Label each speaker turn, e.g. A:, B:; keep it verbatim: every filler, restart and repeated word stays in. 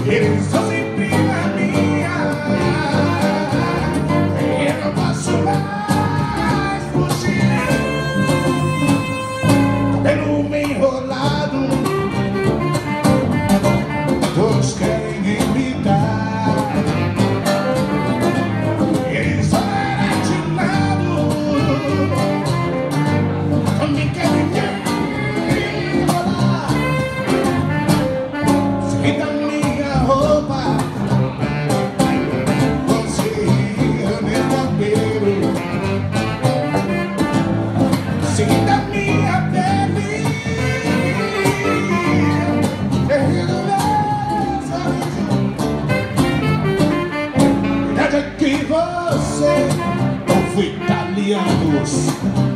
A: Eles são sempre na minha. Eu não posso mais fugir. Pelo meio enrolado, todos querem imitar. Eles só eram de lado, também querem enrolar. Sei da minha roupa, você ria meu cabelo. Sei da minha pele, errei no meu sorriso. Verdade é que você ouve italianos.